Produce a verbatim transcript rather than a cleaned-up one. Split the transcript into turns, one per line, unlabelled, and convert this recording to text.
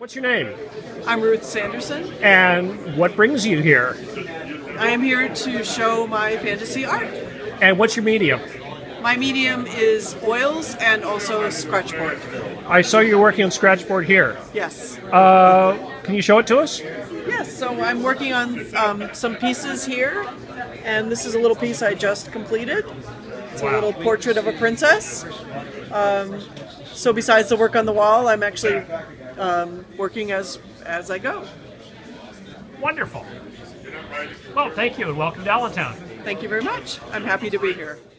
What's your name?
I'm Ruth Sanderson.
And what brings you here?
I am here to show my fantasy art.
And what's your medium?
My medium is oils and also scratchboard.
I saw you working on scratchboard here.
Yes.
Uh, can you show it to us?
Yes, so I'm working on um, some pieces here, and this is a little piece I just completed. It's a little portrait of a princess. Um, so besides the work on the wall, I'm actually um, working as, as I go.
Wonderful. Well, thank you and welcome to Allentown.
Thank you very much. I'm happy to be here.